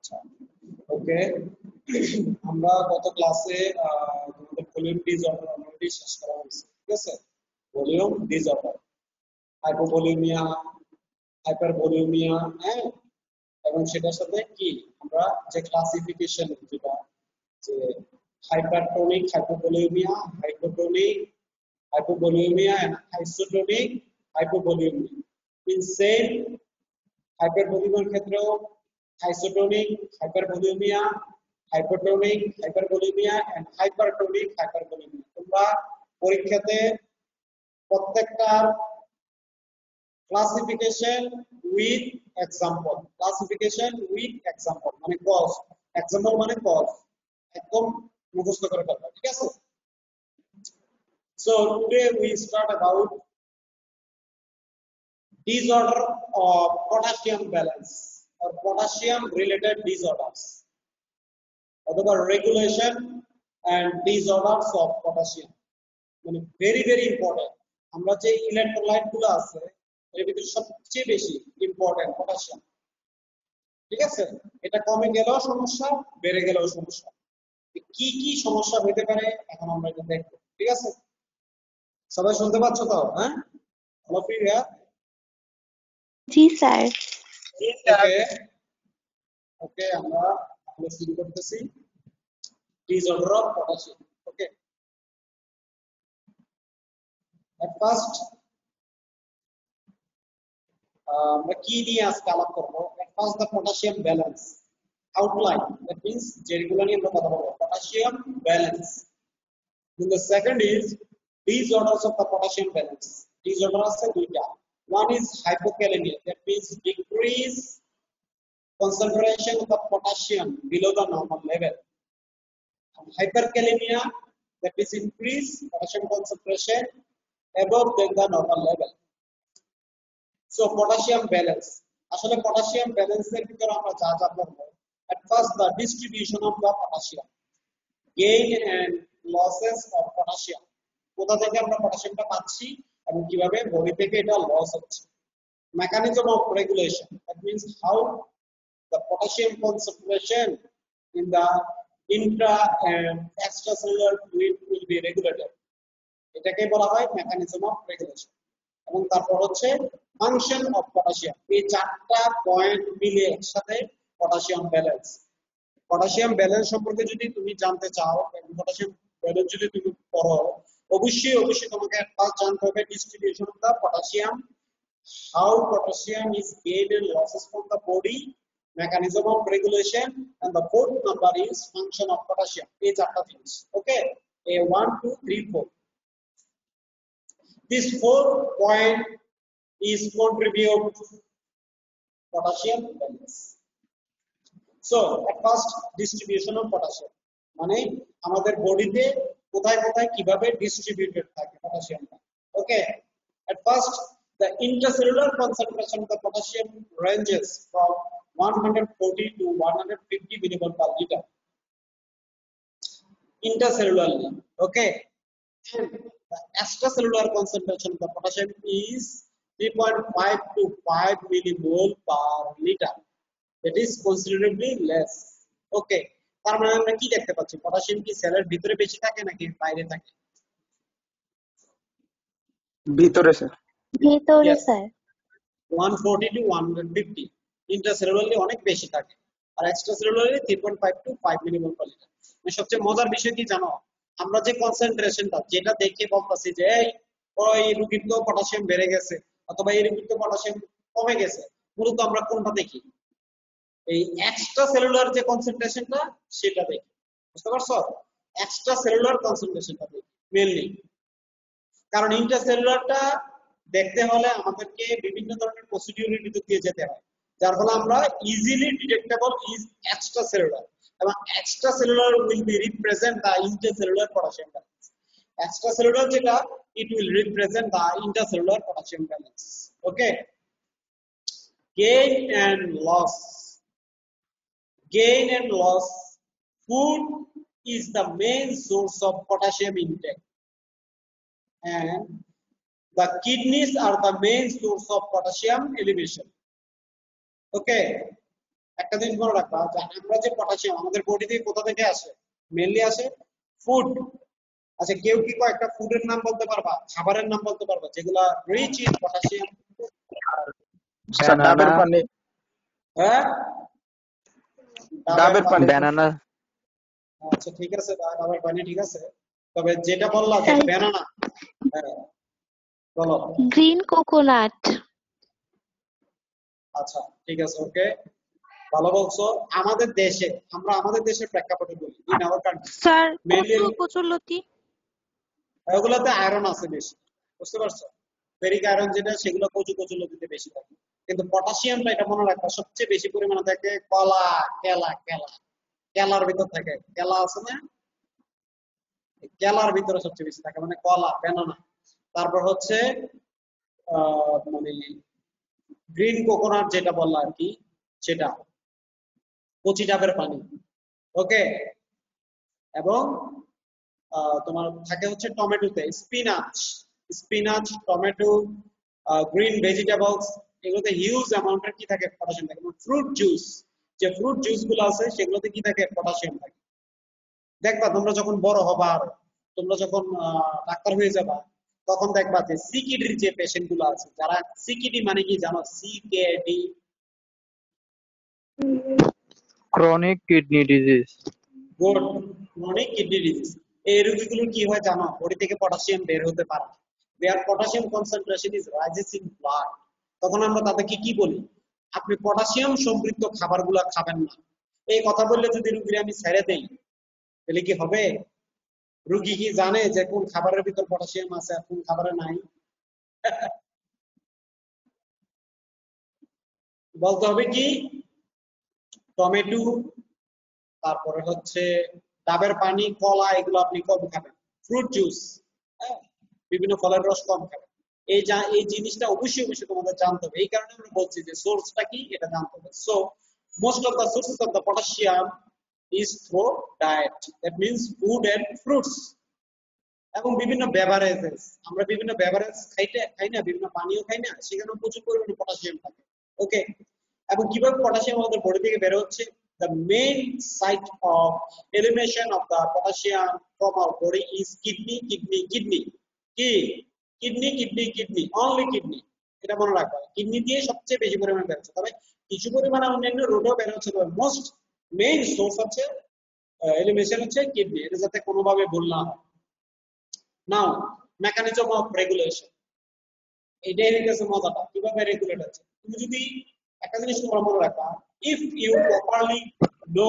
আচ্ছা ওকে আমরা গত ক্লাসে তোমাদের ভলিউম ডিসঅর্ডার অলরেডি শেষ করা হয়েছে ঠিক আছে ভলিউম ডিসঅর্ডার হাইপোভলিউমিয়া হাইপারভলিউমিয়া হ্যাঁ এবং সেটার সাথে কি আমরা যে ক্লাসিফিকেশন যেটা যে hypertonic hypovolemia, hypotonic hypovolemia and isotonic hypovolemia. In same hypervolemia ক্ষেত্রেও isotonic hypervolemia, hypotonic hypervolemia and hypertonic hypervolemia. তোমরা পরীক্ষাতে প্রত্যেকটা classification with example মানে cause example মানে cause একদম মুখস্থ করে ফেলবা ঠিক আছে so today we start about disorder of potassium balance or potassium related disorders অথবা regulation and disorders of potassium মানে very important আমরা যে ইলেকট্রোলাইট গুলো আছে এর ভিতরে সবচেয়ে বেশি ইম্পর্টেন্ট পটাশিয়াম ঠিক আছে এটা কমে গেলেও সমস্যা বেড়ে গেলেও সমস্যা কি কি সমস্যা হতে পারে এখন আমরা এটা দেখব ঠিক আছে সবাই শুনতে পাচ্ছ তো হ্যাঁ হ্যালো প্রিয়া জি স্যার ওকে ওকে আমরা শুরু করতেছি disorder of potassium okay at first আমরা কি নিয়ে আজকে আলাপ করব at first the potassium balance outline that means যেগুলো নিয়ে আমরা কথা বলবো potassium balance then the second is disorders of the potassium balance disorder আছে দুইটা one is hypokalemia that means decrease concentration of the potassium below the normal level and hyperkalemia that is increase potassium concentration above than the normal level so potassium balance আসলে potassium balance এর ভিতরে আমরা যা যা পড়বো at first the distribution of the potassium gain and losses of potassium কোথা থেকে আমরা পটাশিয়ামটা পাচ্ছি এবং কিভাবে বডি থেকে এটা লস হচ্ছে mechanism of regulation that means how the potassium concentration in the intra and extracellular fluid will be regulated এটাকে বলা হয় mechanism of regulation এবং তারপর হচ্ছে function of potassium এই চারটা পয়েন্ট মিলে একসাথে পটাশিয়াম ব্যালেন্স সম্পর্কে যদি তুমি জানতে চাও পটাশিয়াম ব্যালেন্স যদি তুমি পড়ো অবশ্যই তোমাকে ফার্স্ট জানতে হবে distribution of the potassium how potassium is gained and losses from the body mechanism of regulation and the fourth number is function of potassium এই চারটা জিনিস ওকে a 1 2 3 4 this fourth point is contribute potassium balance so at first distribution of potassium মানে আমাদের বডিতে কোথায় কোথায় কিভাবে distributed থাকে পটাশিয়ামটা ওকে at first the intracellular concentration of the potassium ranges from 140 to 150 millimole per liter intracellularly okay and the extracellular concentration of the potassium is 3.5 to 5 millimole per liter that is considerably less okay তার মানে আমরা কি দেখতে পাচ্ছি potassium কি সেলের ভিতরে বেশি থাকে নাকি বাইরে থাকে ভিতরে স্যার 140 to 150 ইন্ট্রাসেলুলারলি অনেক বেশি থাকে আর extracellularly 3.5 to 5 millimole per litre সবচেয়ে মজার বিষয় কি জানো আমরা যে কনসেন্ট্রেশনটা যেটা দেখে বলতাছি যে ওই রোগীর তো পটাশিয়াম বেড়ে গেছে অথবা এই রোগীর তো পটাশিয়াম কমে গেছে মূলত আমরা কোনটা দেখি এই এক্সট্রা সেলুলার যে কনসেন্ট্রেশনটা সেটা দেখি বুঝতে পারছো এক্সট্রা সেলুলার কনসেন্ট্রেশনটা দেখি মেইনলি কারণ ইন্ট্রাসেলুলারটা দেখতে হলে আমাদেরকে বিভিন্ন ধরনের প্রসিডিউরের ভিতর দিয়ে যেতে হয় যার ফলে আমরা easily detectable is extra cellular এবং extra cellular will be represent the intercellular potassium balance extra cellular যেটা it will represent the intercellular potassium balance okay gain and loss food is the main source of potassium intake and the kidneys are the main source of potassium elevation okay একটা জিনিস মনে রাখবা যে আমরা যে potassium আমাদের body থেকে কোথা থেকে আসে, মেনলি আসে ফুড। আচ্ছা, কেউ কি কয়েকটা ফুডের নাম বলতে পারবা, খাবারের নাম বলতে পারবা যেগুলা রিচ ইন পটাশিয়াম? স্যার ডাবের banana, পানি। হ্যাঁ, ডাবের ডাবের পানি। পানি। banana, আচ্ছা ঠিক আছে, ডাবের পানি ঠিক আছে। তবে যেটা বললা যে স্যার ব্যানানা, হ্যাঁ বলো। Green coconut. আচ্ছা ঠিক আছে, ওকে, ভালো বলছো। আমাদের দেশে, আমরা আমাদের দেশের প্রেক্ষাপটে বলি, in our country sir mainly কচুরলতি। ওগুলোতে আয়রন আছে বেশি, বুঝতে পারছো? ফেরিক আয়রন যেটা, সেগুলো কচু কচু লতিতে বেশি থাকে। কিন্তু পটাশিয়ামটা, এটা মনে রাখবা, সবচেয়ে বেশি পরিমাণে থাকে কলা, কেলা। কেলার ভিতর থাকে, কেলা আছে না, এই কেলার ভিতরে সবচেয়ে বেশি থাকে, মানে কলা, ব্যানানা। তারপর হচ্ছে মানে গ্রিন কোকোনাট যেটা বললা আর কি, সেটা কচি ডাবের পানি, ওকে। এবং তোমার থাকে হচ্ছে টমেটোতে স্পিনাচ, টমেটো, গ্রিন ভেজিটেবলস, এগুলোতে হিউজ অ্যামাউন্টের কি থাকে, পটাশিয়াম থাকে। ফ্রুট জুস, যে ফ্রুট জুস গুলো আছে সেগুলোতে কি থাকে, পটাশিয়াম থাকে। দেখবা তোমরা যখন বড় হবা, আর তোমরা যখন ডাক্তার হয়ে যাবা, তখন দেখবা যে সিকিডির যে পেশেন্ট গুলো আছে, যারা সিকিডি মানে কি জানো, CKD, chronic kidney disease, good, chronic kidney disease, এই রোগীগুলোর কি হয় জানো, বডি থেকে পটাশিয়াম বের হতে পারে, their potassium concentration is rises in blood. তখন আমরা তাদেরকে কি বলি, আপনি পটাশিয়াম সমৃদ্ধ খাবারগুলো খাবেন না। এই কথা বললে যদি রুগীর আমি ছেড়ে দেই, তাহলে কি হবে? রুগী কি জানে যে কোন খাবারের ভিতর পটাশিয়াম আছে আর কোন খাবারে নাই? বলতে হবে কি, টমেটো, তারপরে হচ্ছে ডাবের পানি, কলা, এগুলো আপনি কম খাবেন। ফ্রুট জুস, হ্যাঁ, বিভিন্ন ফলের রস কম খাবেন। এই জিনিসটা অবশ্যই তোমাদের জানতে হবে। এই কারণে আমরা বলছি যে সোর্সটা কি, এটা জানতে হবে। So most of the sources of the potassium is through diet, that means food and fruits. এবং বিভিন্ন বেভারেজেস, আমরা বিভিন্ন বেভারেজ খাই না, বিভিন্ন পানীয় খাই না, সেখানেও প্রচুর পরিমাণে পটাশিয়াম থাকে, ওকে। এবং কিভাবে পটাশিয়াম আমাদের বডি থেকে বের হচ্ছে, the main site of elimination of the potassium from our body is kidney, only kidney, এটা মনে রাখবা। কিডনি দিয়ে সবচেয়ে বেশি পরিমাণে বের হচ্ছে, তবে কিছু পরিমাণে অন্যান্য রোডও বের হচ্ছে, তবে মোস্ট মেইন সোর্স হচ্ছে এলিমিনেশন হচ্ছে কিডনি, এটা যাতে কোনোভাবে ভুল না হয়। নাও মেকানিজম অফ রেগুলেশন, এটাই হচ্ছে মজাটা, কিভাবে রেগুলেট হচ্ছে। তুমি যদি একটা জিনিস তোমরা মনে রাখবা, ইফ ইউ প্রপারলি নো,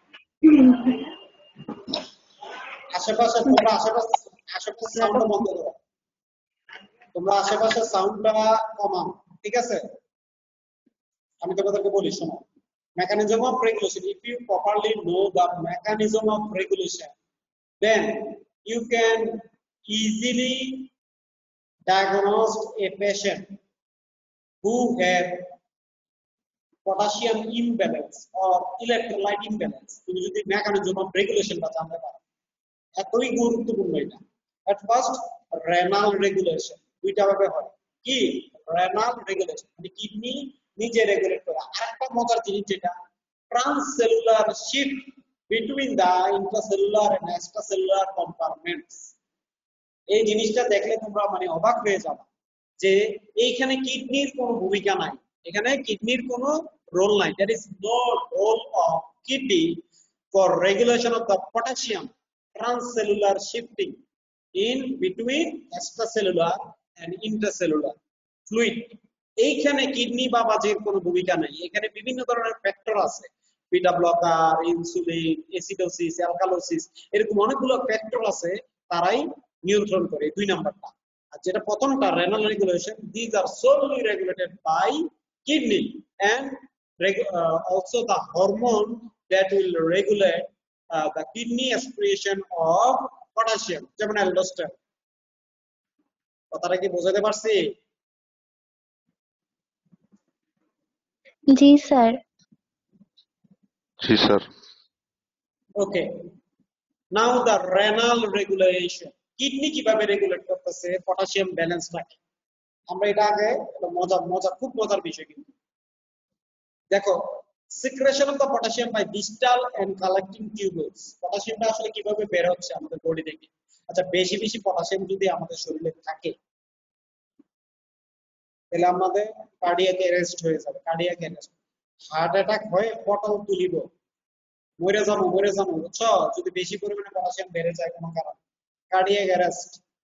আশেপাশে তোমরা আশেপাশে সাউন্ড বন্ধ করো, তোমরা আশেপাশে সাউন্ডটা কমাও, ঠিক আছে? আমি তোমাদেরকে বলি, শোনো, mechanism of regulation, if you properly know the mechanism of regulation, then you can easily diagnose a patient who have potassium imbalance or electrolyte imbalance। তুমি যদি mechanism of regulation টা জানতে পারো, এতই গুরুত্বপূর্ণ এটা। at first renal regulation, দুইটা ভাবে হয়, কি renal regulation মানে কিডনি নিজে রেগুলেট করা। আরেকটা মজার জিনিস যেটা, transcellular shift between the intracellular and extracellular compartments. এই জিনিসটা দেখলে তোমরা মানে অবাক হয়ে যাবে যে এইখানে কিডনির কোনো ভূমিকা নাই, এখানে কিডনির কোনো রোল নাই। That is no role of kidney for regulation of the potassium transcellular shifting in between extracellular and intracellular fluid. এইখানে কিডনি বা বাজের কোনো ভূমিকা নাই। এখানে বিভিন্ন ধরনের ফ্যাক্টর আছে, beta blocker, insulin, acidosis, alkalosis, এরকম অনেকগুলো ফ্যাক্টর আছে, তারাই নিয়ন্ত্রণ করে। দুই নাম্বারটা, আর যেটা প্রথমটা renal regulation, these are solely regulated by kidney and also the hormone that will regulate the kidney excretion of potassium, যেমন aldosterone। কথাটা কি বোঝাতে পারছি? জি স্যার। জি sir. Okay, now the renal regulation, kidney কিভাবে রেগুলেট করতেছে পটাশিয়াম ব্যালেন্সটাকে, আমরা এটা আগে, খুব মজার বিষয়। কিন্তু দেখো, secretion of the potassium by distal and collecting tubules. পটাশিয়ামটা আসলে কিভাবে বের হচ্ছে আমাদের বডি থেকে? আচ্ছা, বেশি বেশি পটাশিয়াম যদি আমাদের শরীরে থাকে তাহলে আমাদের কার্ডিয়াক অ্যারেস্ট হয়ে যাবে। কার্ডিয়াক অ্যারেস্ট, হার্ট অ্যাটাক হয়ে পটল তুলিব, মরে যাবো বুঝছো? যদি বেশি পরিমাণে পটাশিয়াম বেড়ে যায় কোনো কারণে, cardiac arrest.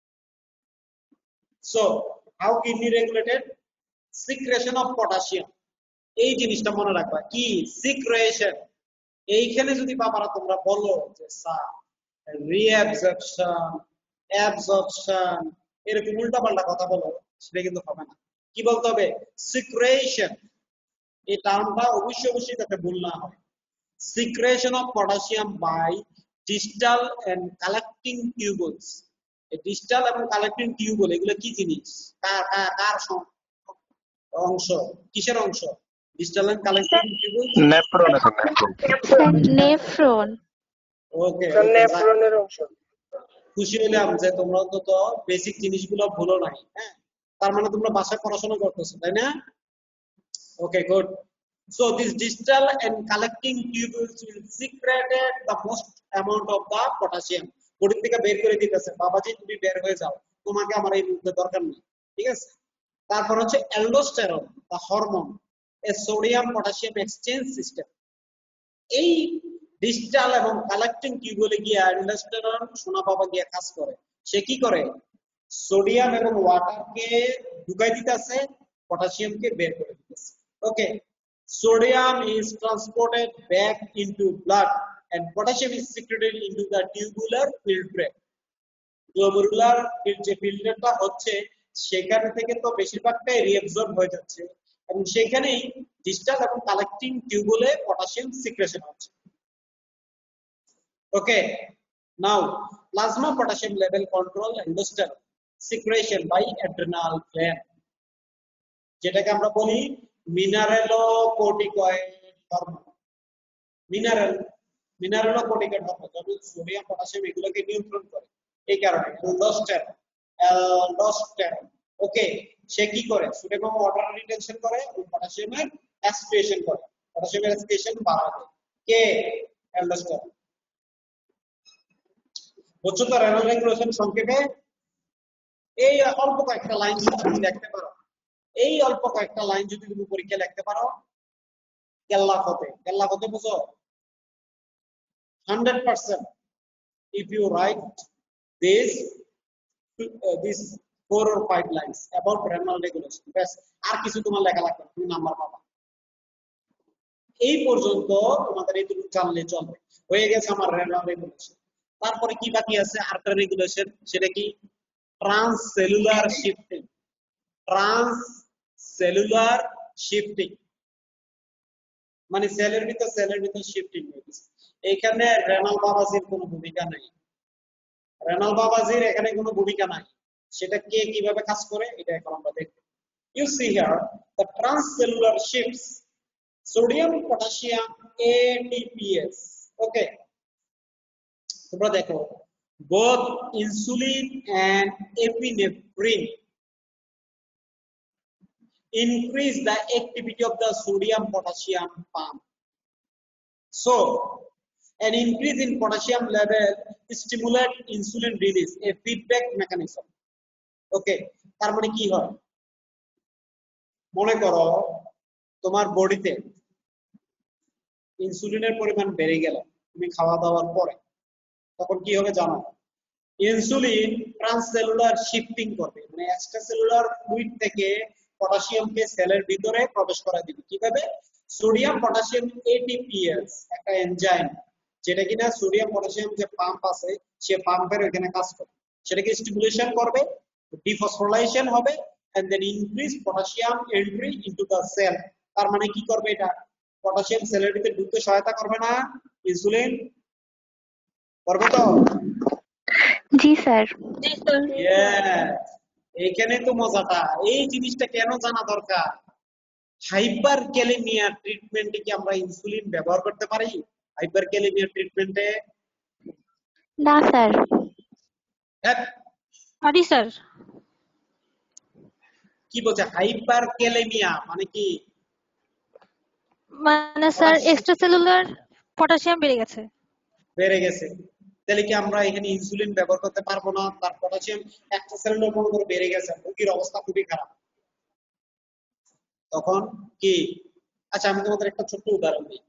So how kidney regulated? Secretion of potassium. এই জিনিসটা মনে রাখবা, কি সিক্রেশন। এইখানে যদি বাবারা তোমরা বলো যে স্যার রিঅ্যাবজর্পশন, অ্যাবজর্পশন, এরকম উল্টাপাল্টা কথা বলো, সেটা কিন্তু হবে না। কি বলতে হবে? সিক্রেশন। এই টার্মটা অবশ্যই যাতে ভুল না হয়। Secretion of potassium by distal and collecting tubules. এই ডিস্টাল এবং কালেক্টিং টিউবুল এগুলো কি জিনিস? কার অংশ? কিসের অংশ? Distal and collecting tubules nephron আছে, নেফ্রন। নেফ্রন। ওকে, নেফ্রনের অংশ। খুশি হইলাম যে তোমরা অন্তত বেসিক জিনিসগুলো ভুলো নাই। হ্যাঁ, তার মানে তোমরা বাসায় পড়াশোনা করতেছো, তাই না? Okay, good. So these distal and collecting tubules will secrete the most amount of the potassium. Body থেকে বের করে দিতেছে, বাবাজি তুমি বের হয়ে যাও, তোমাকে আমার এই মুহূর্তে দরকার নেই। ঠিক আছে? তারপর হচ্ছে aldosterone, the hormone, a sodium potassium exchange system. এই ডিস্টাল এবং কালেক্টিং টিউবুলে গিয়ে অ্যালডোস্টেরন সোনা বাবা গিয়ে কাজ করে। সে কি করে? সোডিয়াম এবং ওয়াটারকে ঢুকাই দিতেছে, পটাশিয়ামকে বের করে দিতেছে। Okay, sodium is transported back into blood and potassium is secreted into the tubular filtrate. Tubular যে ফিল্টারটা হচ্ছে সেখান থেকে তো বেশিরভাগটাই রিঅ্যাবজর্ব হয়ে যাচ্ছে এবং সেখানেই ডিস্টাল এবং কালেক্টিং টিউবুলে পটাশিয়াম সিক্রেশন হচ্ছে। Okay, now plasma potassium level control aldosterone secretion by adrenal gland, যেটাকে আমরা বলি মিনারেলোকর্টিকয়েড হরমোন। মিনারেলোকর্টিকয়েড হরমোন যেমন সোডিয়াম, পটাশিয়াম এগুলোকে নিয়ন্ত্রণ করে। এই কারণে অ্যালডোস্টেরন। ওকে, সে কি করে? সোডিয়াম এবং ওয়াটার রিটেনশন করে এবং পটাশিয়ামের অ্যাসপিরেশন করে, পটাশিয়ামের অ্যাসপিরেশন বাড়ায়। কে? অ্যালডোস্টেরন। বুঝছো তো রেনাল রেগুলেশন সংক্ষেপে? এই অল্প কয়েকটা লাইন যদি তুমি লিখতে পারো, এই অল্প কয়েকটা লাইন যদি তুমি পরীক্ষা লিখতে পারো, কেল্লা ফতে বুঝো 100%। if you write this 4 or 5 lines about renal regulation, ব্যাস আর কিছু তোমার লেখা লাগবে না, তুমি নাম্বার পাবা। এই পর্যন্ত তোমাদের এইটুকু জানলে চলবে। হয়ে গেছে আমার রেনাল রেগুলেশন। তারপরে কি বাকি আছে? আরেকটা রেগুলেশন, সেটা কি? ট্রান্সসেলুলার শিফটিং। ট্রান্সসেলুলার শিফটিং মানে সেলের ভিতর শিফটিং হয়ে গেছে। এখানে রেনাল বাবাজির কোনো ভূমিকা নাই। রেনাল বাবাজির এখানে কোনো ভূমিকা নাই। সেটা কে কিভাবে কাজ করে এটা এখন আমরা দেখব। You see here the transcellular shifts sodium potassium ATPase. Okay, তোমরা দেখো both insulin and epinephrine increase the activity of the sodium potassium pump. So an increase in potassium level stimulate insulin release, a feedback mechanism. Okay, তার মানে কি হয়? মনে করো তোমার বডিতে ইনসুলিনের পরিমাণ বেড়ে গেল তুমি খাওয়া দাওয়ার পরে, তখন কি হবে জানো? ইনসুলিন ট্রান্সসেলুলার শিফটিং করবে, মানে এক্সট্রাসেলুলার ফ্লুইড থেকে পটাশিয়ামকে সেলের ভিতরে প্রবেশ করায় দিবে। কিভাবে? সোডিয়াম পটাশিয়াম এটিপিএস একটা এনজাইম, যেটা কিনা সোডিয়াম পটাশিয়াম যে পাম্প আছে সে পাম্পের ওখানে কাজ করে, সেটাকে স্টিমুলেশন করবে, ডিফসফোরাইলেশন হবে and then increase potassium entry into the cell. তার মানে কি করবে? এটা পটাশিয়াম সেলের ভিতরে ঢুকতে সহায়তা করবে না? ইনসুলিন করবে তো? জি স্যার। এইখানে তো মজাটা। এই জিনিসটা কেন জানা দরকার? হাইপারক্যালেমিয়া ট্রিটমেন্টে কি আমরা ইনসুলিন ব্যবহার করতে পারি? হাইপারক্যালেমিয়া ট্রিটমেন্টে না স্যার। পারি স্যার। কি বলছে? হাইপারক্যালেমিয়া মানে কি? মানে স্যার পটাশিয়াম এক্সট্রাসেলুলার পটাশিয়াম বেড়ে গেছে। বেড়ে গেছে, তাহলে কি আমরা এখানে ইনসুলিন ব্যবহার করতে পারবো না? তার পটাশিয়াম একটা সেলুলার মনে করে বেড়ে গেছে, রোগীর অবস্থা খুবই খারাপ, তখন কি? আচ্ছা আমি তোমাদের একটা ছোট্ট উদাহরণ দিই।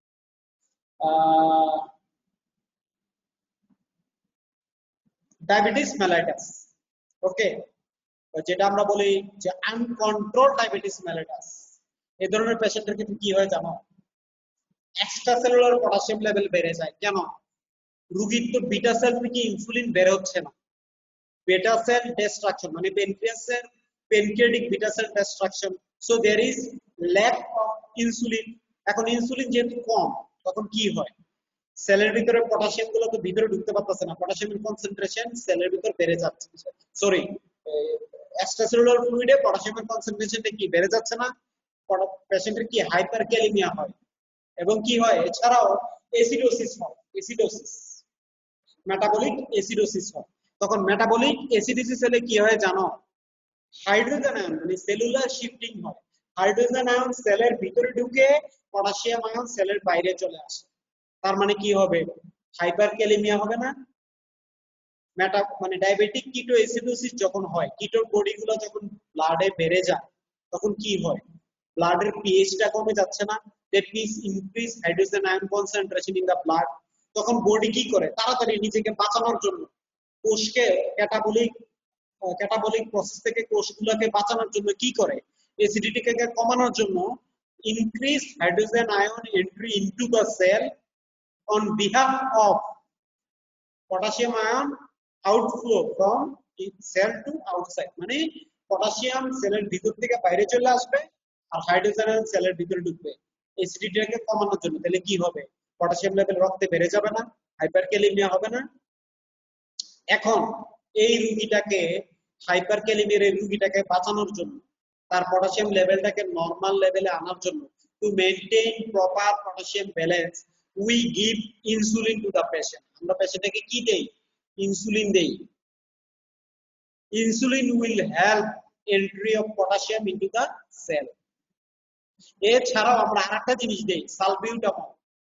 ডায়াবেটিস মেলাইটাস, ওকে, যেটা আমরা বলি যে আনকন্ট্রোল ডায়াবেটিস মেলাইটাস, এই ধরনের পেশেন্টের ক্ষেত্রে কি হয় জানো? এক্সট্রা সেলুলার পটাশিয়াম লেভেল বেড়ে যায়। কেন? রোগীর তো বিটা সেল থেকে ইনসুলিন বের হচ্ছে না, beta cell destruction মানে প্যানক্রিয়াসের pancreatic beta cell destruction, so there is lack of insulin। এখন ইনসুলিন যেহেতু কম, তখন কি হয়? সেলের ভিতরে পটাশিয়াম গুলো তো ভিতরে ঢুকতে পারতেছে না, পটাশিয়ামের কনসেন্ট্রেশন সেলের ভিতর বেড়ে যাচ্ছে, সরি এক্সট্রাসেলুলার ফ্লুইডে পটাশিয়ামের কনসেন্ট্রেশনটা কি বেড়ে যাচ্ছে না? পেশেন্টের কি হাইপারক্যালেমিয়া হয়, এবং কি হয় এছাড়াও অ্যাসিডোসিস হয়, অ্যাসিডোসিস মেটাবলিক অ্যাসিডোসিস হয়। তখন মেটাবলিক অ্যাসিডোসিস হলে কি হয় জানো? হাইড্রোজেন আয়ন মানে সেলুলার শিফটিং হয়, হাইড্রোজেন আয়ন সেলের ভিতরে ঢুকে পটাশিয়াম আয়ন সেলের বাইরে চলে আসে। তার মানে কি হবে? হাইপারক্যালেমিয়া হবে না? মানে ডায়াবেটিক কিটো অ্যাসিডোসিস যখন হয়, কিটোর বডিগুলো যখন ব্লাডে বেড়ে যায়, তখন কি হয়? ব্লাডের পিএইচটা কমে যাচ্ছে না, that means increase hydrogen ion concentration in the blood. তখন বডি কি করে? তাড়াতাড়ি নিজেকে বাঁচানোর জন্য কোষকে ক্যাটাবলিক প্রসেস থেকে কোষগুলোকে বাঁচানোর জন্য কি করে? অ্যাসিডিটিকে কমানোর জন্য increase hydrogen ion entry into the cell on behalf of potassium ion outflow from cell to outside, মানে পটাশিয়াম সেলের ভিতর থেকে বাইরে চলে আসবে আর হাইড্রোজেন আয়ন সেলের ভিতরে ঢুকবে অ্যাসিডিটিকে কমানোর জন্য। তাহলে কি হবে? পটাশিয়াম লেভেল রক্তে বেড়ে যাবে না? হাইপারক্যালেমিয়া হবে না? এখন এই রোগীটাকে হাইপারক্যালেমিয়ার এই রোগীটাকে বাঁচানোর জন্য, তার পটাশিয়াম লেভেলটাকে নরমাল লেভেলে আনার জন্য, to maintain proper potassium balance we give insulin to the patient. আমরা পেশেন্টকে কি দেই? ইনসুলিন দেই। Insulin will help entry of potassium into the cell. এছাড়াও আমরা আরেকটা জিনিস দেই, সালবিউটামল,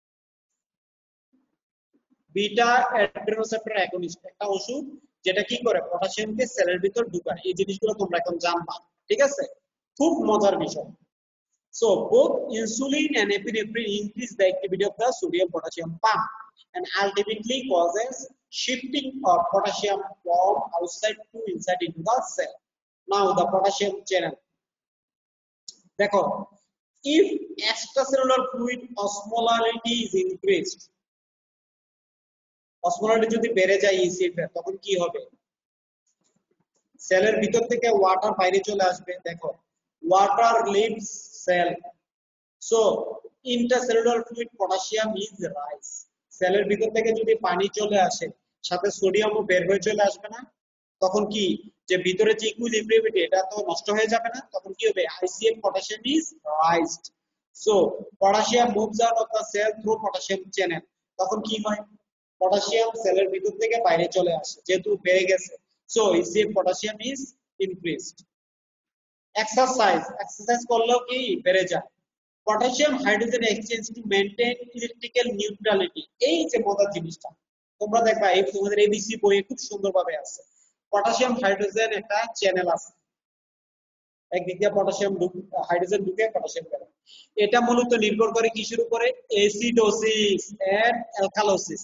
বিটা অ্যাড্রেনোসেপ্টর অ্যাগনিস্ট, একটা ওষুধ যেটা কি করে? পটাশিয়ামকে সেলের ভিতর ঢুকায়। এই জিনিসগুলো তোমরা এখন জানবা, ঠিক আছে? খুব মজার বিষয়। So both insulin and epinephrine increase the activity of the sodium potassium pump and ultimately causes shifting of potassium from outside to inside into the cell. Now the potassium channel. দেখো, if extracellular fluid osmolality is increased, osmolarity যদি বেড়ে যায় ECF এর, তখন কি হবে? সেলের ভিতর থেকে ওয়াটার বাইরে চলে আসবে। দেখো, water leaves cell, so intercellular fluid potassium is rise. সেলের ভিতর থেকে যদি পানি চলে আসে, সাথে সোডিয়ামও বের হয়ে চলে আসবে না? তখন কি, যে ভিতরে যে ইকুইলিব্রিয়াম এটা তো নষ্ট হয়ে যাবে না? তখন কি হবে? ICF potassium is raised, so potassium moves out of the cell through potassium channel. তখন কি হয়? পটাশিয়াম সেলের ভিতর থেকে বাইরে চলে আসে, যেহেতু বেড়ে গেছে, so ECF potassium is increased. Exercise করলেও কি বেড়ে যায়? Potassium hydrogen exchange to maintain electrical neutrality. এই যে মজার জিনিসটা তোমরা দেখবা, এই তোমাদের এবিসি বইয়ে খুব সুন্দরভাবে আছে। পটাশিয়াম হাইড্রোজেন একটা চ্যানেল আছে, একদিক দিয়ে পটাশিয়াম হাইড্রোজেন ঢুকে পটাশিয়াম বের হয়। এটা মূলত নির্ভর করে কিসের উপরে? Acidosis and alkalosis.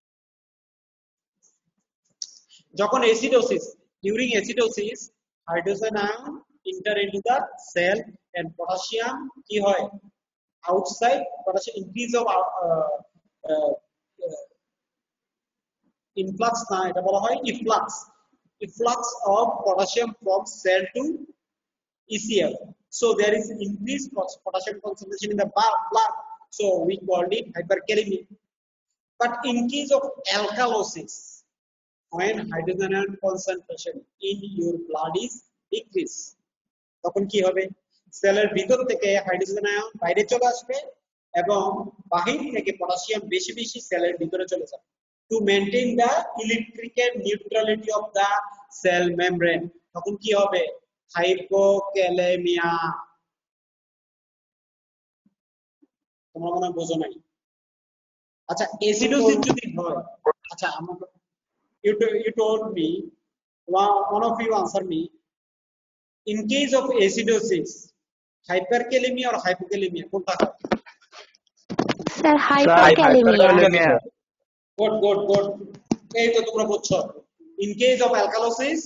যখন acidosis, during acidosis hydrogen ion enter into the cell and potassium কি হয়? outside potassium increase of influx না, এটা বলা হয় efflux of potassium from cell to ECF, so there is increased potassium concentration in the blood, so we called it hyperkalemia. But in case of alkalosis, when hydrogen ion concentration in your blood is decreased, তখন কি হবে? সেলের ভিতর থেকে hydrogen ion বাইরে চলে আসবে এবং বাহির থেকে পটাশিয়াম বেশি বেশি সেলের ভিতরে চলে যাবে, to maintain the electrical neutrality of the cell membrane. তখন কি হবে? হাইপোক্যালেমিয়া। তোমরা মনে হয় বোঝো নাই। আচ্ছা অ্যাসিডোসিস যদি হয়, আচ্ছা you told me, one of you answer me, in case of acidosis hyperkalemia or hypokalemia কোনটা হয়? Sir Sir, hypokalemia. hyperkalemia. Good এই তো তোমরা বুঝছো। in case of alkalosis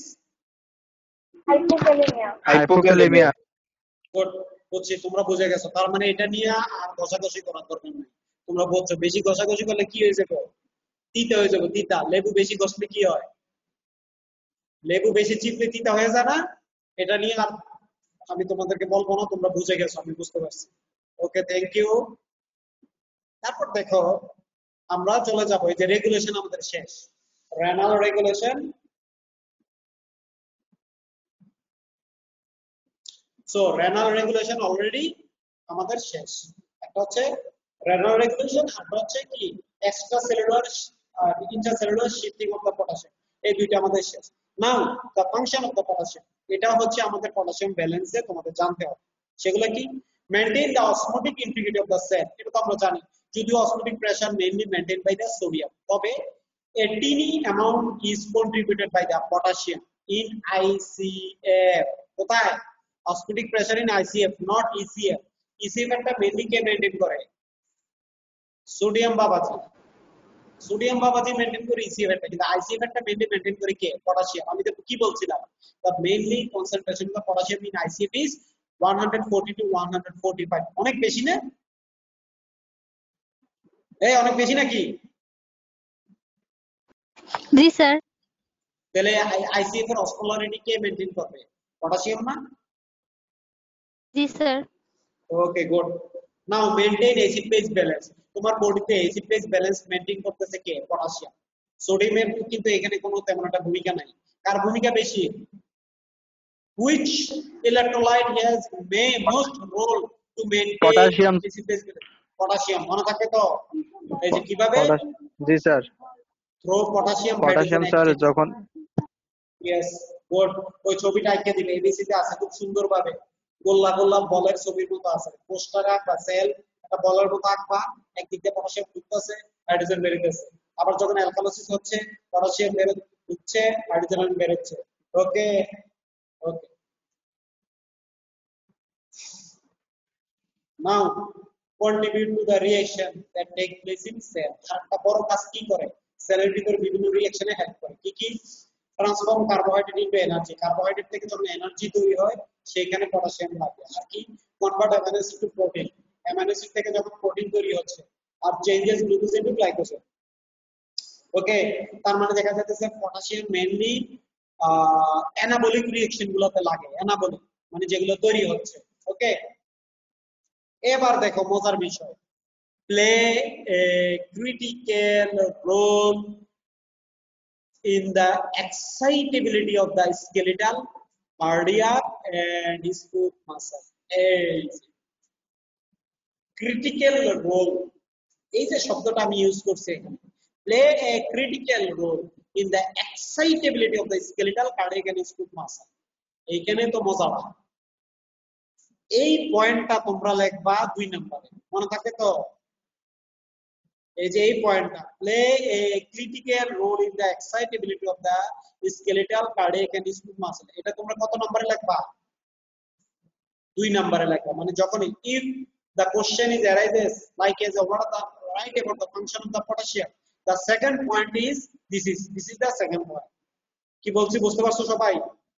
Hypokalemia. Good, বুঝছি তোমরা বুঝে গেছো। তার মানে এটা নিয়ে আর ঘষাঘষি করার দরকার নেই, তোমরা বুঝছো। বেশি ঘষাঘষি করলে কি হয়ে যাবে? তিতা হয়ে যাবে। তিতা, লেবু বেশি ঘষলে কি হয়? লেবু বেশি চিপলে তিতা হয়ে যায় না? এটা নিয়ে আর আমি তোমাদেরকে বলবো না, তোমরা বুঝে গেছো, আমি বুঝতে পারছি। Okay, thank you. তারপর দেখো আমরা চলে যাবো, এই যে রেগুলেশন আমাদের শেষ, renal regulation. So renal regulation already আমাদের শেষ। একটা হচ্ছে রেনাল রেগুলেশন, আর হচ্ছে কি extra cellular intracellular shifting of the potassium. এই দুইটা আমাদের শেষ। Now the function of the potassium, এটা হচ্ছে আমাদের পটাশিয়াম ব্যালেন্সে তোমাদের জানতে হবে। সেগুলো কি? Maintain the osmotic integrity of the cell, এটা তো আমরা জানি। যদিও osmotic pressure mainly maintain by the sodium, তবে a teeny amount is contributed by the potassium in ICF। কোথায়? Osmotic pressure in ICF, not ECF। ECF একটা mainly কে maintain করে? সোডিয়াম বাবাজি। সোডিয়াম বাবাজি মেইনটেইন করে ECF একটা, কিন্তু ICF একটা মেইনলি মেইনটেইন করে কে? পটাশিয়াম। আমি তো কি বলছিলাম? The mainly concentration of the potassium in ICF is 140 to 145। অনেক বেশি না? অনেক বেশি নাকি? জি স্যার। তাহলে ICF এর অসমোলারিটি কে মেইনটেইন করবে? পটাশিয়াম না? জি sir. Okay, good. Now maintain acid base balance. তোমার বডিতে অ্যাসিড বেস ব্যালেন্স মেইনটেইন করতেছে কে? পটাশিয়াম। সোডিয়ামের কিন্তু এখানে কোনো তেমন একটা ভূমিকা নাই। কার ভূমিকা বেশি? Which electrolyte has most role to maintain Potassium. acid base balance? Potassium. মনে থাকে তো? এই যে কিভাবে জি sir. Through potassium potassium sir যখন ইয়েস, গুড। ওই ছবিটা আঁকে দিলে এবিসি তে আছে খুব সুন্দর ভাবে, গোল্লা গোল্লা বলের ছবির মতো আছে। পোস্টার আঁকবা, সেল একটা বলের মতো আঁকবা, একদিক দিয়ে পটাশিয়াম ঢুকতেছে, হাইড্রোজেন বেরোতেছে। আবার যখন অ্যালকালোসিস হচ্ছে, পটাশিয়াম ঢুকছে, হাইড্রোজেন বেরোচ্ছে। ওকে ওকে। নাও contribute to the reaction that take place in cell। একটা বড় কাজ কি করে? সেলের ভিতরে বিভিন্ন রিঅ্যাকশনে হেল্প করে। কি কি? Transform carbohydrate into energy. Carbohydrate থেকে যখন এনার্জি তৈরি হয় সেখানে পটাশিয়াম লাগে। আর কি? Convert amino acid to protein. Amino acid থেকে যখন প্রোটিন তৈরি হচ্ছে, আর changes glucose into glycogen. Okay, তার মানে দেখা যাচ্ছে পটাশিয়াম মেইনলি অ্যানাবলিক রিঅ্যাকশন গুলোতে লাগে। অ্যানাবলিক মানে যেগুলো তৈরি হচ্ছে। ওকে, এবার দেখো মজার বিষয়, play a critical role in the excitability of the skeletal, cardiac and smooth muscle। এই ক্রিটিক্যাল রোল, এই যে শব্দটা আমি ইউজ করছি এখানে, play a critical role in the excitability of the skeletal, cardiac and smooth muscle. এইখানে তো মজাটা, এই পয়েন্টটা তোমরা লিখবা 2 নম্বরে, মনে থাকে তো? এই যে এই পয়েন্টটা, play a critical role in the excitability of the skeletal, cardiac and smooth muscle, এটা তোমরা কত নম্বরে লিখবা? 2 নম্বরে লিখবা। মানে যখন if the question is arises like as what are the right about the function of the potassium, the second point is this is the second point। কি বলছি বুঝতে পারছো সবাই?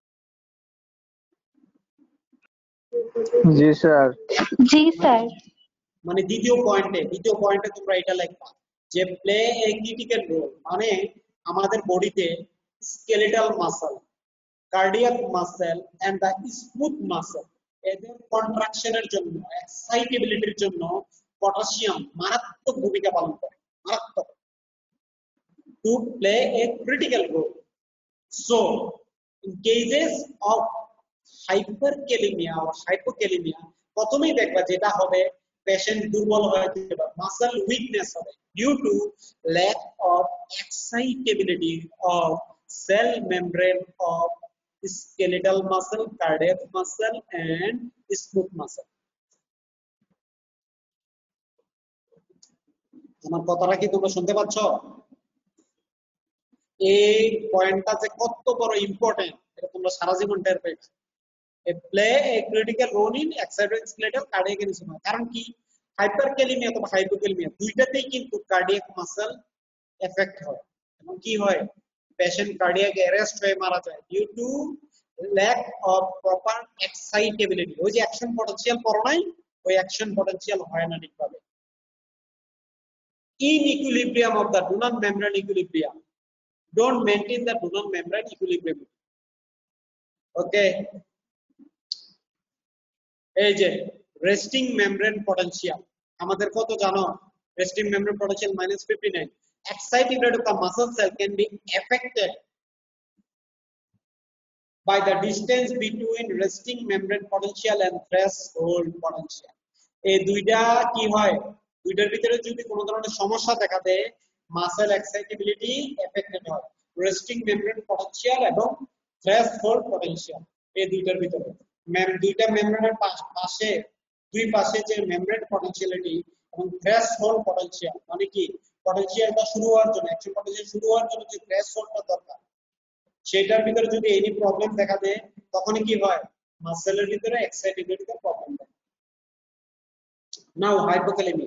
জি স্যার। জি স্যার। মানে দ্বিতীয় পয়েন্টে তোমরা এটা লিখবা যে প্লে এ ক্রিটিক্যাল রোল, মানে আমাদের বডিতে skeletal muscle, cardiac muscle and the smooth muscle, এদের কন্ট্রাকশনের জন্য, এক্সাইটেবিলিটির জন্য পটাশিয়াম মারাত্মক ভূমিকা পালন করে। মারাত্মক। To play a critical role. So in cases of hyperkalemia or hypokalemia, প্রথমেই দেখবা যেটা হবে, পেশেন্ট দুর্বল হয়ে যাবে, মাসল উইকনেস হবে due to lack of excitability of cell membrane of skeletal muscle, cardiac muscle and smooth muscle। আমার কথাটা কি তোমরা শুনতে পাচ্ছ? এই পয়েন্টটা যে কত বড় ইম্পর্টেন্ট এটা তোমরা সারা জীবন টের পাইবে। Play a critical role in excited skeletal cardiac angioma. কারণ কি হাইপারক্যালেমিয়া অথবা হাইপোক্যালেমিয়া দুইটাতেই কিন্তু কার্ডিয়াক মাসল এফেক্ট হয় এবং কি হয় পেশেন্ট কার্ডিয়াক অ্যারেস্ট হয়ে মারা যায় due to lack of proper excitability. ওই যে অ্যাকশন পটেনশিয়াল পড়ো নাই, ওই অ্যাকশন পটেনশিয়াল হয় না ঠিকভাবে। In equilibrium of the Dunant membrane equilibrium, don't maintain the Dunant membrane equilibrium. Okay. এই যে রেস্টিং মেমব্রেন পটেনশিয়াল আমাদের কত জানো? Resting membrane potential -59. Excitability of the muscle cell can be affected by the distance between resting membrane potential and threshold potential. এই দুইটা কি হয়? দুইটার ভিতরে যদি কোনো ধরনের সমস্যা দেখা দেয় মাসেল এক্সাইটেবিলিটি এফেক্টেড হয়। রেস্টিং মেমব্রেন পটেনশিয়াল এবং থ্রেশহোল্ড পটেনশিয়াল এই দুইটার ভিতরে দুইটা মেমব্রেনের পাশে দুই পাশে যে মেমব্রেন পটেনশিয়ালিটি এবং থ্রেশহোল্ড পটেনশিয়াল মানে কি পটেনশিয়ালটা শুরু হওয়ার জন্য অ্যাকশন পটেনশিয়াল শুরু হওয়ার জন্য যে থ্রেশহোল্ডটা দরকার সেটার ভিতরে যদি এনি প্রবলেম দেখা দেয় তখনই কি হয় মাসেলের ভিতরে এক্সাইটেবিলিটিতে প্রবলেম হয়। Now hypokalemia.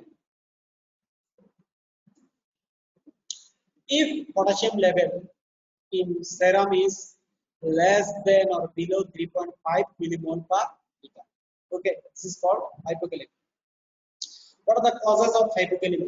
If potassium level in serum is less than or below 3.5 millimole per liter, okay, this is called hypokalemia. What are the causes of hypokalemia?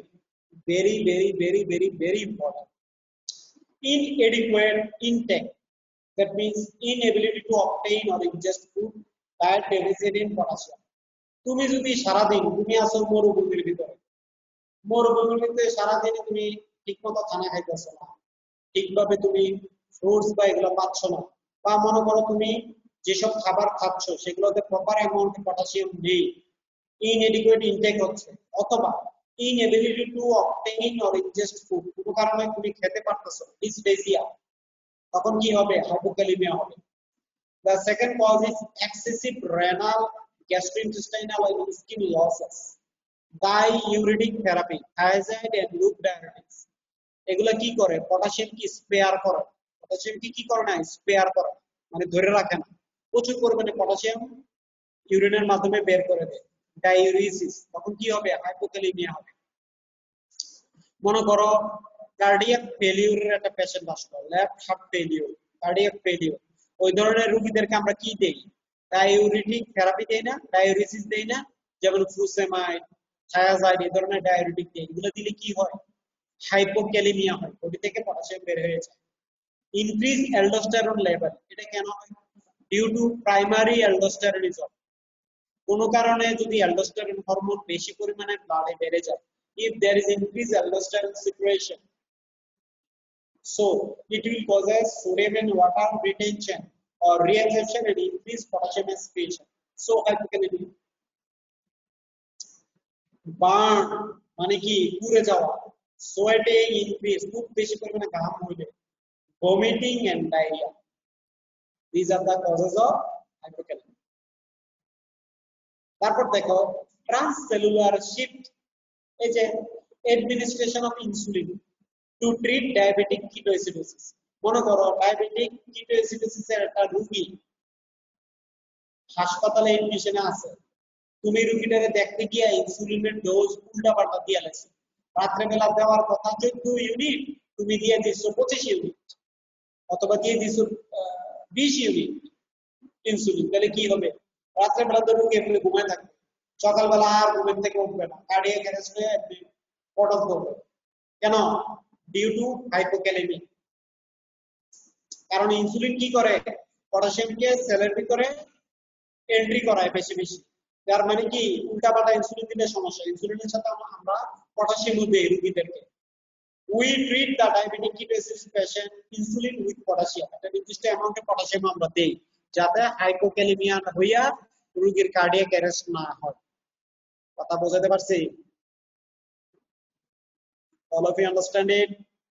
Very important. Inadequate intake, that means inability to obtain or ingest food that deficient in potassium. তুমি যদি সারাদিন তুমি আসো মরুভূমির ভিতরে, মরুভূমির ভিতরে সারাদিন তুমি ঠিকমতো খানা খাইতেছো না, ঠিকভাবে তুমি ফ্রুটস বা এগুলো পাচ্ছ না, বা মনে করো তুমি যেসব খাবার খাচ্ছ সেগুলোতে প্রপার অ্যামাউন্টে পটাশিয়াম নেই, ইনএডিকুয়েট ইনটেক হচ্ছে, অথবা inability to obtain or ingest food, কোনো কারণে তুমি খেতে পারতেছো ডিসপেজিয়া, তখন কি হবে হাইপোক্যালেমিয়া হবে। The second cause is excessive renal, gastrointestinal and skin losses. Diuretic therapy, thiazide and loop diuretics. এগুলা কি করে পটাশিয়াম কি স্পেয়ার করে, পটাশিয়াম কি করে না স্পেয়ার করে মানে ধরে রাখে না, প্রচুর পরিমাণে পটাশিয়াম ইউরিনের মাধ্যমে বের করে দেয় ডাইউরিসিস, তখন কি হবে হাইপোক্যালেমিয়া হবে। মনে করো কার্ডিয়াক ফেলিউরের একটা পেশেন্ট আসলো, left heart failure, cardiac failure, ওই ধরনের রোগীদেরকে আমরা কি দেই ডাইউরেটিক থেরাপি দেই না, ডাইউরিসিস দেই না, যেমন ফ্লুসেমাইড থায়াজাইড এই ধরনের ডাইউরেটিক দেই, এগুলো দিলে কি হয় হাইপোক্যালেমিয়া হয়, বডি থেকে পটাশিয়াম বের হয়ে যায়। ইনক্রিজ অ্যালডোস্টেরন লেভেল, এটা কেন হয় ডিউ টু প্রাইমারি অ্যালডোস্টেরনিজম, কোন কারণে যদি অ্যালডোস্টেরন হরমোন বেশি পরিমাণে ব্লাডে বেড়ে যায়, if there is increased aldosterone secretion, so it will cause sodium and water retention or reabsorption and increase potassium excretion, so hypokalemia. Burn মানে কি পুড়ে যাওয়া, sweating increase খুব বেশি পরিমাণে ঘাম হইলে, vomiting and diarrhea, these are the causes of hypokalemia. তারপর দেখো ট্রান্সসেলুলার শিফট, এই যে administration of insulin to treat diabetic ketoacidosis. মনে করো ডায়াবেটিক কিটোএসিডোসিস এর একটা রোগী হাসপাতালে এডমিশনে আছে, তুমি রোগীটারে দেখতে গিয়া ইনসুলিনের ডোজ উল্টাপাল্টা দিয়ে লাগছে, রাত্রে বেলা দেওয়ার কথা 14 ইউনিট তুমি দিয়ে দিছো 25 ইউনিট অথবা দিয়ে দিছো 20 ইউনিট ইনসুলিন, তাহলে কি হবে রাত্রে বেলা তো রোগী এমনি ঘুমায় থাকবে, সকালবেলা আর ঘুমের থেকে উঠবে না, কার্ডিয়াক অ্যারেস্ট হয়ে পটল করবে। কেন? Due to hypokalemia. কারণ ইনসুলিন কি করে পটাশিয়ামকে সেলের ভিতরে এন্ট্রি করায় বেশি বেশি, তার মানে কি উল্টাপাল্টা ইনসুলিন দিলে সমস্যা, ইনসুলিনের সাথে আমরা পটাশিয়ামও দেই রোগীদেরকে। We treat the diabetic ketoacidosis patient insulin with potassium, একটা নির্দিষ্ট অ্যামাউন্টে পটাশিয়াম আমরা দেই যাতে হাইপোক্যালেমিয়া হইয়া রোগীর কার্ডিয়াক অ্যারেস্ট না হয়। কথা বোঝাতে পারছি? All of you understand it?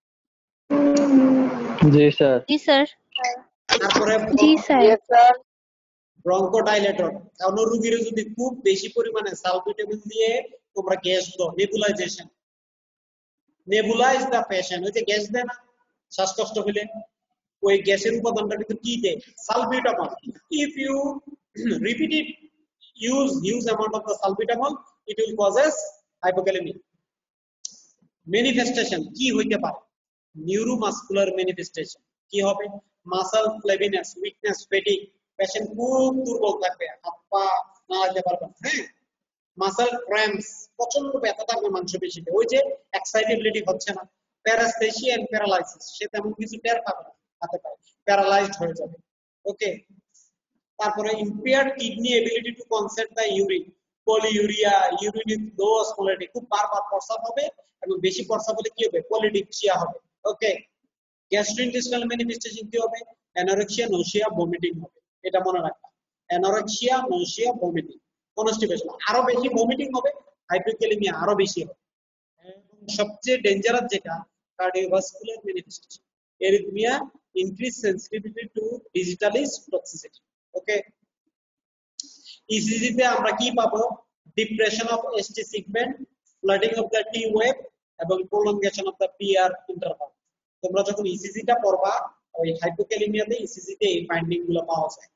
জি স্যার। জি স্যার। তারপরে জি স্যার। ব্রঙ্কোডাইলেটর, কারণ রোগীর যদি খুব বেশি পরিমাণে সালবিটামিন দিয়ে তোমরা গ্যাস দাও নেবুলাইজেশন, নেবুলাইজ দ্য পেশেন্ট, ওই যে গ্যাস দেয় না শ্বাসকষ্ট হলে, ওই গ্যাসের উপাদানটা কিন্তু কি দেয়? Salbutamol. If you repeated use huge amount of the salbutamol, it will causes hypokalemia. Manifestation কি হইতে পারে? নিউরোমাসকুলার ম্যানিফেস্টেশন কি হবে? Muscle flabbiness, weakness, fatigue, patient খুব দুর্বল থাকবে, হাত পা নাড়াতে পারবে না, হ্যাঁ। মাসল ক্র্যাম্পস, প্রচন্ড ব্যথা থাকবে মাংসপেশিতে, ওই যে এক্সাইটেবিলিটি হচ্ছে না। প্যারাস্থেসিয়া এন্ড প্যারালাইসিস, সে তেমন কিছু টের পাবে না, হাতে পায়ে প্যারালাইজড হয়ে যাবে। ওকে, তারপরে impaired kidney ability to concentrate the urine, polyuria, urine in low osmolarity, খুব বারবার প্রস্রাব হবে এবং বেশি প্রস্রাব হলে কি হবে? পলিডিপসিয়া হবে। ওকে, গ্যাস্ট্রোইন্টেস্টাইনাল ম্যানিফেস্টেশন কি হবে? অ্যানোরেক্সিয়া, নৌসিয়া, ভমিটিং হবে। এটা মনে রাখবা, অ্যানোরেক্সিয়া, নৌসিয়া, ভমিটিং, কনস্টিপেশন। আরো বেশি ভমিটিং হবে, হাইপোক্যালেমিয়া আরো বেশি হবে। এবং সবচেয়ে ডেঞ্জারাস যেটা, cardiovascular manifestation, arrhythmia, increase sensitivity to digitalis toxicity. Okay, ECG তে আমরা কি পাবো? Depression of ST segment, flattening of the T wave এবং prolongation of the PR interval. তোমরা যখন ইসিজি টা পড়বা, ওই হাইপোক্যালেমিয়াতে ইসিজি তে এই ফাইন্ডিং গুলো পাওয়া যায়।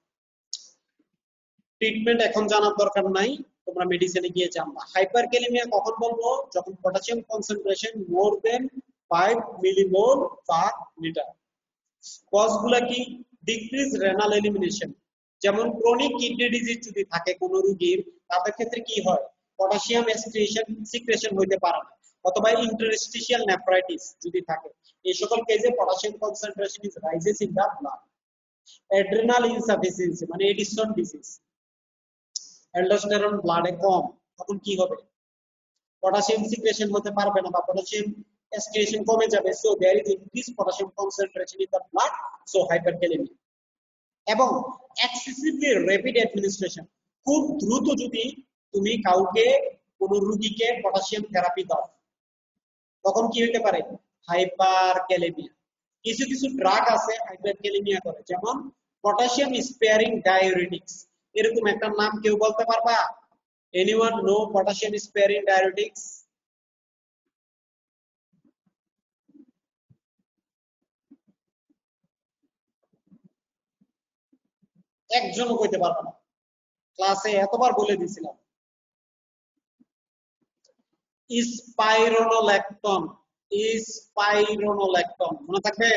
ট্রিটমেন্ট এখন জানার দরকার নাই, তোমরা মেডিসিনে গিয়ে জানবা। হাইপারক্যালেমিয়া কখন বলবো? যখন potassium concentration more than 5 millimole per litre. Cause গুলা কি? ডিক্রিজ রেনাল এলিমিনেশন, যেমন ক্রনিক কিডনি ডিজিজ যদি থাকে কোন রোগীর, তাদের ক্ষেত্রে কি হয়? পটাশিয়াম সিক্রেশন হইতে পারে না, অথবা ইন্টারস্টিশিয়াল নেফ্রাইটিস যদি থাকে, এই সকল কেসে potassium concentration is rises in the blood. Adrenal insufficiency মানে এডিসন ডিজিজ, অ্যালডোস্টেরন ব্লাডে কম, তখন কি হবে? পটাশিয়াম সিক্রেশন হতে পারবে না বা পটাশিয়াম এক্সক্রিশন কমে যাবে, so there is increase potassium concentration in the blood, so hyperkalemia. এবং এক্সেসিভলি র্যাপিড অ্যাডমিনিস্ট্রেশন, খুব দ্রুত যদি তুমি কাউকে, কোন রোগীকে পটাশিয়াম থেরাপি দাও, তখন কি হতে পারে? হাইপারক্যালেমিয়া। কিছু কিছু ড্রাগ আছে হাইপারক্যালেমিয়া করে, যেমন পটাশিয়াম স্পেয়ারিং ডায়োরেটিক্স, এরকম একটা নাম কেউ বলতে পারবা? Anyone know potassium sparing diuretics? একজনও কইতে পারবে না, ক্লাসে এতবার বলে দিছিলাম। স্পাইরোনোল্যাকটন, স্পাইরোনোল্যাকটন মনে থাকবে?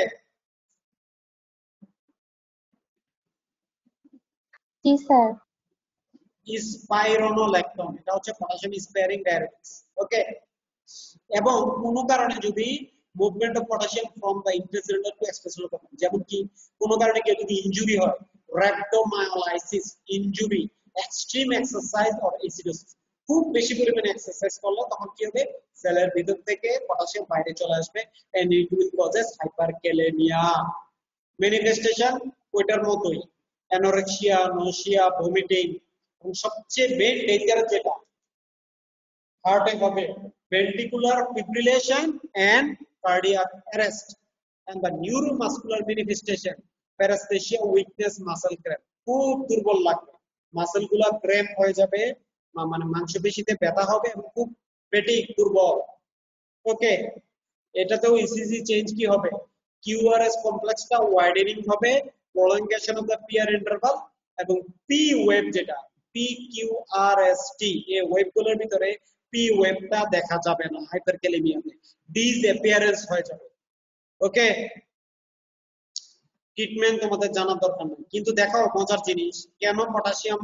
জি স্যার। স্পাইরোনোল্যাকটন, এটা হচ্ছে পটাশিয়াম স্পেয়ারিং ডায়োরেটিক্স। ওকে, এবং কোন কারণে যদি movement of potassium from the intracellular to extracellular, যেমন কি কোন কারণে কেউ যদি ইনজুরি হয়, rhabdomyolysis injury, extreme exercise or acidosis, খুব বেশি পরিমাণে এক্সারসাইজ করলে তখন কি হবে? সেলের ভিতর থেকে পটাশিয়াম বাইরে চলে আসবে, and it will causes hyperkalemia. Manifestation ওইটার মতোই, অ্যানোরেক্সিয়া, নৌসিয়া, ভমিটিং, এবং সবচেয়ে মেইন ডেঞ্জারাস যেটা হার্টে হবে ventricular fibrillation and cardiac arrest, and the neuromuscular manifestation paresthesia, weakness, muscle cramp, খুব দুর্বল লাগবে, মাসল গুলা ক্র্যাম্প হয়ে যাবে, মানে মাংসপেশিতে ব্যথা হবে এবং খুব ফ্যাটিগ, দুর্বল। ওকে, এটাতেও ইসিজি চেঞ্জ কি হবে? কিউআরএস কমপ্লেক্সটা ওয়াইডেনিং হবে, prolongation of the PR interval, এবং পি ওয়েভ যেটা পিকিউআরএসটি, এই ওয়েভগুলোর ভিতরে পি ওয়েভটা দেখা যাবে না হাইপারক্যালেমিয়াতে, ডিসঅ্যাপিয়ারেন্স হয়ে যাবে। ওকে, ট্রিটমেন্ট তোমাদের জানার দরকার নেই, কিন্তু দেখো মজার জিনিস, কেন পটাশিয়াম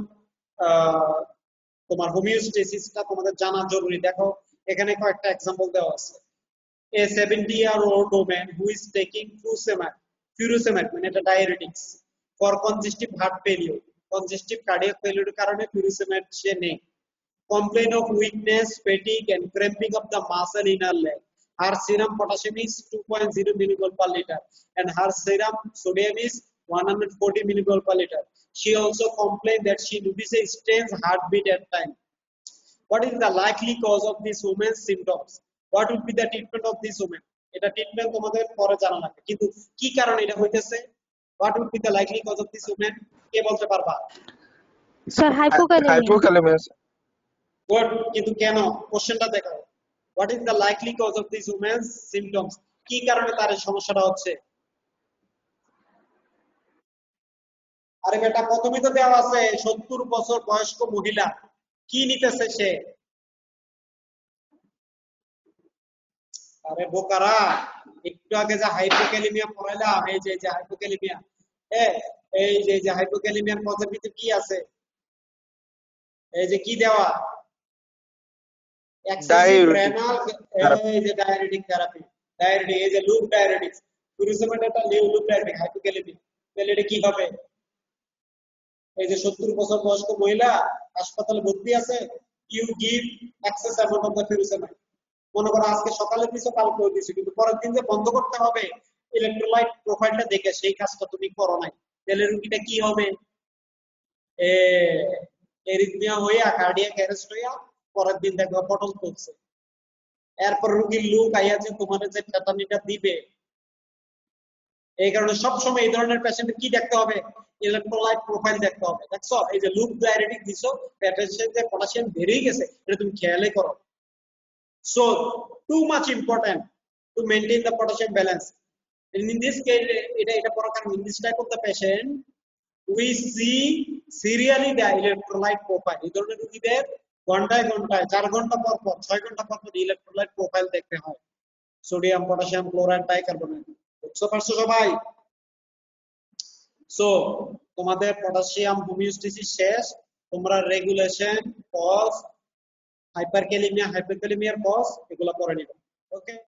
তোমার হোমিওস্টেসিসটা তোমাদের জানা জরুরি। দেখো এখানে কয়েকটা এক্সাম্পল দেওয়া আছে। A 70-year-old woman who is taking furosemide মানে এটা diabetics, for congestive heart failure, congestive cardiac failure কারণে furosemide সে নেই, complain of weakness, fatigue and cramping of the muscle in her leg. Her serum potassium is 2.0 millimole per liter and her serum sodium is 140 millimole per liter. She also complained that she notices strange heartbeat at times. What is the likely cause of this woman's symptoms? What would be the treatment of this woman? এটা treatment তোমাদের পরে জানা লাগবে, কিন্তু কি কারণে এটা হইতেছে? What would be the likely cause of this woman? কে বলতে পারবা? Sir hypokalemia. Hypokalemia. গুড, কিন্তু কেন? কোশ্চেনটা দেখো, what is the likely cause of this women's symptoms, কি কারণে তার এই সমস্যাটা হচ্ছে? আরে বেটা প্রথমেই তো দেওয়া আছে 70 বছর বয়স্ক মহিলা, কি নিতেছে সে? আরে বোকারা, একটু আগে যে হাইপোক্যালিমিয়া পড়াইলাম, এই যে হাইপোক্যালিমিয়া, এই যে হাইপোক্যালিমিয়ার কজের ভিতরে কি আছে? এই যে কি দেওয়া, এক্সেসিভ রেনাল, এই যে ডায়ারেটিক থেরাপি, ডায়ারেটিক, এই যে লুপ ডায়ারেটিক্স, ফুরিসেমেন্ট একটা লুপ ডায়ারেটিক, হাইপোক্যালিমিয়া, তাহলে এটা কি হবে? এই যে 70 বছর বয়স্ক মহিলা হাসপাতালে ভর্তি আছে, you give excess amount of the furosemide, মনে করো আজকে সকালে দিছো কালকে দিছো, কিন্তু পরের দিন যে বন্ধ করতে হবে ইলেকট্রোলাইট প্রোফাইলটা দেখে, সেই কাজটা তুমি করো নাই, তাহলে রোগীটা কি হবে? এরিথমিয়া হইয়া কার্ডিয়াক অ্যারেস্ট হইয়া পরের দিন দেখো পটল তুলছে। এরপর রোগীর লোক আইয়া যে তোমার যে টেটানিটা দিবে, এই কারণে সবসময় এই ধরনের পেশেন্টের কি দেখতে হবে? ইলেকট্রোলাইট প্রোফাইল দেখতে হবে। দেখছো এই যে লুপ ডায়ারেটিক দিছো, পেটের যে পটাশিয়াম বেড়েই গেছে, এটা তুমি খেয়ালই করো। So too much important to maintain the potassium balance. In this case, এটা পড়ার কারণ in this type of the patient we see serially the electrolyte profile. এই ধরনের রোগীদের ঘন্টায় ঘন্টায় 4 ঘন্টা পর পর 6 ঘন্টা পর পর ইলেকট্রোলাইট প্রোফাইল দেখতে হয়, সোডিয়াম, পটাশিয়াম, ক্লোরাইড, বাইকার্বনেট। বুঝতে পারছো সবাই? সো তোমাদের পটাশিয়াম হোমিওস্ট্যাসিস শেষ, তোমরা রেগুলেশন, কজ, হাইপারক্যালিমিয়া, হাইপোক্যালিমিয়ার কজ এগুলো পড়ে নিবে। ওকে।